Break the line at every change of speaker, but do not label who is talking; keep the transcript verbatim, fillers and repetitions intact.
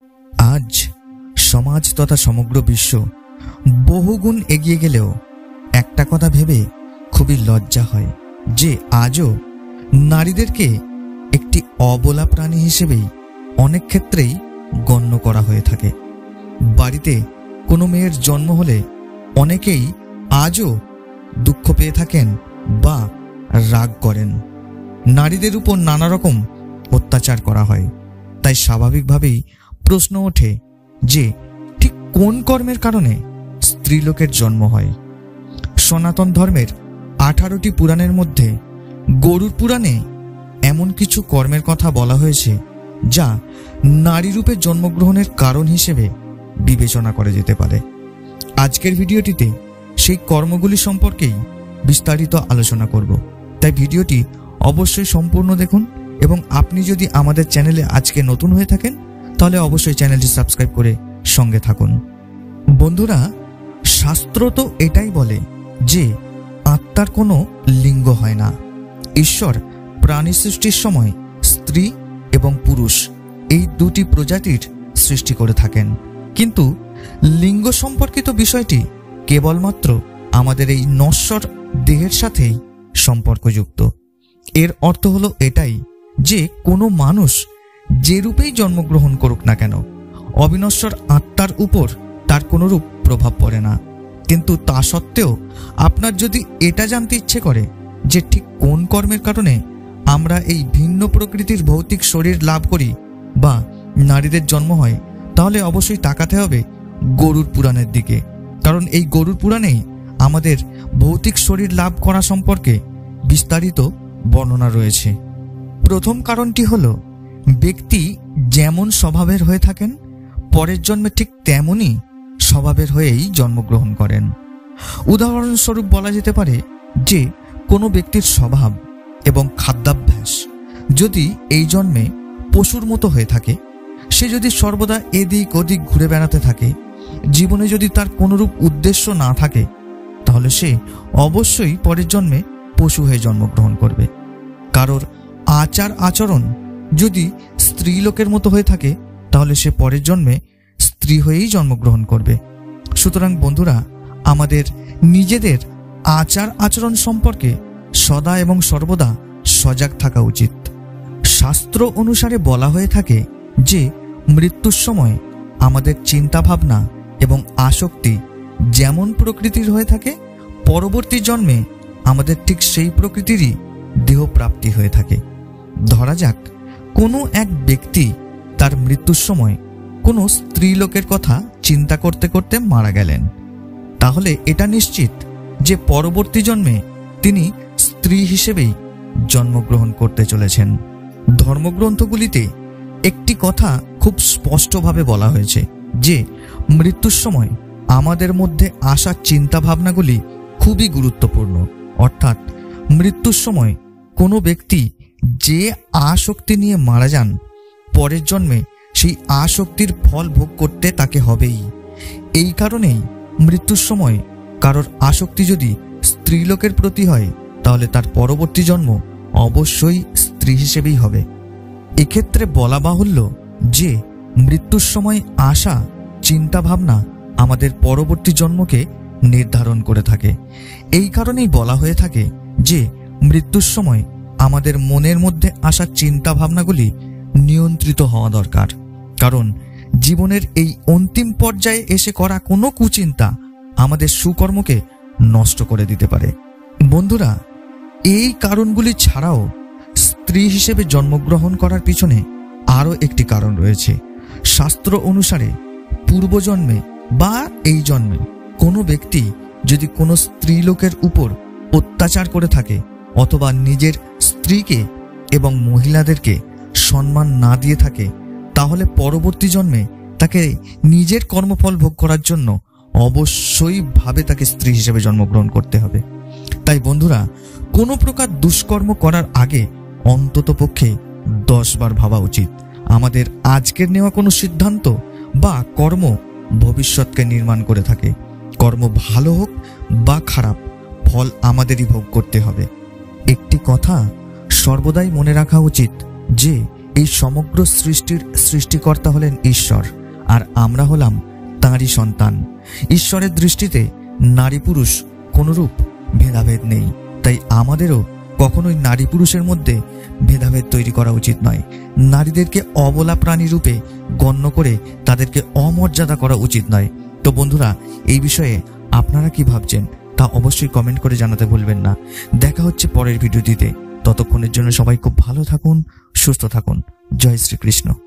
আজ সমাজ তথা সমগ্র বিশ্ব বহুগুণ এগিয়ে গেলেও একটা কথা ভেবে খুবই লজ্জা হয় যে আজও নারীদেরকে একটি অবলা প্রাণী হিসেবেই অনেক ক্ষেত্রেই গণ্য করা হয়ে থাকে। বাড়িতে কোনো মেয়ের জন্ম হলে অনেকেই আজও দুঃখ পেয়ে থাকেন বা রাগ করেন। নারীদের উপর নানা রকম অত্যাচার করা হয়। তাই স্বাভাবিকভাবেই প্রশ্ন ওঠে যে ঠিক কোন কর্মের কারণে স্ত্রীলোকের জন্ম হয়। সনাতন ধর্মের আঠারোটি পুরাণের মধ্যে গরুড় পুরাণে এমন কিছু কর্মের কথা বলা হয়েছে যা নারী রূপে জন্মগ্রহণের কারণ হিসেবে বিবেচনা করা যেতে পারে। আজকের ভিডিওটিতে সেই কর্মগুলি সম্পর্কেই বিস্তারিত আলোচনা করব। তাই ভিডিওটি অবশ্যই সম্পূর্ণ দেখুন এবং আপনি যদি আমাদের চ্যানেলে আজকে নতুন হয়ে থাকেন তাহলে অবশ্যই চ্যানেলটি সাবস্ক্রাইব করে সঙ্গে থাকুন। বন্ধুরা, শাস্ত্র তো এটাই বলে যে আত্মার কোনো লিঙ্গ হয় না। ঈশ্বর প্রাণী সৃষ্টির সময় স্ত্রী এবং পুরুষ এই দুটি প্রজাতির সৃষ্টি করে থাকেন, কিন্তু লিঙ্গ সম্পর্কিত বিষয়টি কেবলমাত্র আমাদের এই নশ্বর দেহের সাথেই সম্পর্কযুক্ত। এর অর্থ হলো এটাই যে কোনো মানুষ যে রূপেই জন্মগ্রহণ করুক না কেন, অবিনশ্বর আত্মার উপর তার কোনোরূপ প্রভাব পড়ে না। কিন্তু তা সত্ত্বেও আপনার যদি এটা জানতে ইচ্ছে করে যে ঠিক কোন কর্মের কারণে আমরা এই ভিন্ন প্রকৃতির ভৌতিক শরীর লাভ করি বা নারীদের জন্ম হয়, তাহলে অবশ্যই তাকাতে হবে গরুড় পুরাণের দিকে। কারণ এই গরুড় পুরাণেই আমাদের ভৌতিক শরীর লাভ করা সম্পর্কে বিস্তারিত বর্ণনা রয়েছে। প্রথম কারণটি হল ব্যক্তি যেমন স্বভাবের হয়ে থাকেন পরের জন্মে ঠিক তেমনই স্বভাবের হয়েই জন্মগ্রহণ করেন। উদাহরণস্বরূপ বলা যেতে পারে যে কোনো ব্যক্তির স্বভাব এবং খাদ্যাভ্যাস যদি এই জন্মে পশুর মতো হয়ে থাকে, সে যদি সর্বদা এদিক ওদিক ঘুরে বেড়াতে থাকে, জীবনে যদি তার কোনোরূপ উদ্দেশ্য না থাকে, তাহলে সে অবশ্যই পরের জন্মে পশু হয়ে জন্মগ্রহণ করবে। কারোর আচার আচরণ যদি স্ত্রীলোকের মতো হয়ে থাকে, তাহলে সে পরের জন্মে স্ত্রী হয়েই জন্মগ্রহণ করবে। সুতরাং বন্ধুরা, আমাদের নিজেদের আচার আচরণ সম্পর্কে সদা এবং সর্বদা সজাগ থাকা উচিত। শাস্ত্র অনুসারে বলা হয়ে থাকে যে মৃত্যুর সময় আমাদের চিন্তাভাবনা এবং আসক্তি যেমন প্রকৃতির হয়ে থাকে, পরবর্তী জন্মে আমাদের ঠিক সেই প্রকৃতিরই দেহপ্রাপ্তি হয়ে থাকে। ধরা যাক কোনো এক ব্যক্তি তার মৃত্যুর সময় কোনো স্ত্রীলোকের কথা চিন্তা করতে করতে মারা গেলেন, তাহলে এটা নিশ্চিত যে পরবর্তী জন্মে তিনি স্ত্রী হিসেবেই জন্মগ্রহণ করতে চলেছেন। ধর্মগ্রন্থগুলিতে একটি কথা খুব স্পষ্টভাবে বলা হয়েছে যে মৃত্যুর সময় আমাদের মধ্যে আসা চিন্তা ভাবনাগুলি খুবই গুরুত্বপূর্ণ। অর্থাৎ মৃত্যুর সময় কোনো ব্যক্তি যে আসক্তি নিয়ে মারা যান, পরের জন্মে সেই আসক্তির ফল ভোগ করতে তাকে হবেই। এই কারণেই মৃত্যুর সময় কারোর আসক্তি যদি স্ত্রীলোকের প্রতি হয়, তাহলে তার পরবর্তী জন্ম অবশ্যই স্ত্রী হিসেবেই হবে। এক্ষেত্রে বলা বাহুল্য যে মৃত্যুর সময় আসা চিন্তা ভাবনা আমাদের পরবর্তী জন্মকে নির্ধারণ করে থাকে। এই কারণেই বলা হয়ে থাকে যে মৃত্যুর সময় আমাদের মনের মধ্যে আসা চিন্তা ভাবনাগুলি নিয়ন্ত্রিত হওয়া দরকার। কারণ জীবনের এই অন্তিম পর্যায়ে এসে করা কোনো কুচিন্তা আমাদের সুকর্মকে নষ্ট করে দিতে পারে। বন্ধুরা, এই কারণগুলি ছাড়াও স্ত্রী হিসেবে জন্মগ্রহণ করার পিছনে আরও একটি কারণ রয়েছে। শাস্ত্র অনুসারে পূর্বজন্মে বা এই জন্মে কোনো ব্যক্তি যদি কোনো স্ত্রীলোকের উপর অত্যাচার করে থাকে অথবা নিজের স্ত্রীকে এবং মহিলাদেরকে সম্মান না দিয়ে থাকে, তাহলে পরবর্তী জন্মে তাকে নিজের কর্মফল ভোগ করার জন্য অবশ্যই ভাবে তাকে স্ত্রী হিসেবে জন্মগ্রহণ করতে হবে। তাই বন্ধুরা, কোনো প্রকার দুষ্কর্ম করার আগে অন্তত পক্ষে দশ বার ভাবা উচিত। আমাদের আজকের নেওয়া কোনো সিদ্ধান্ত বা কর্ম ভবিষ্যৎকে নির্মাণ করে থাকে। কর্ম ভালো হোক বা খারাপ, ফল আমাদেরই ভোগ করতে হবে। একটি কথা সর্বদাই মনে রাখা উচিত যে এই সমগ্র সৃষ্টির সৃষ্টিকর্তা হলেন ঈশ্বর, আর আমরা হলাম তাঁরই সন্তান। ঈশ্বরের দৃষ্টিতে নারী পুরুষ কোনরূপ ভেদাভেদ নেই, তাই আমাদেরও কখনোই নারী পুরুষের মধ্যে ভেদাভেদ তৈরি করা উচিত নয়। নারীদেরকে অবলা প্রাণী রূপে গণ্য করে তাদেরকে অমর্যাদা করা উচিত নয়। তো বন্ধুরা, এই বিষয়ে আপনারা কি ভাবছেন তা অবশ্যই কমেন্ট করে জানাতে ভুলবেন না। দেখা হচ্ছে পরের ভিডিওটিতে। ততক্ষণের জন্য সবাই খুব ভালো থাকুন, সুস্থ থাকুন। জয় শ্রীকৃষ্ণ।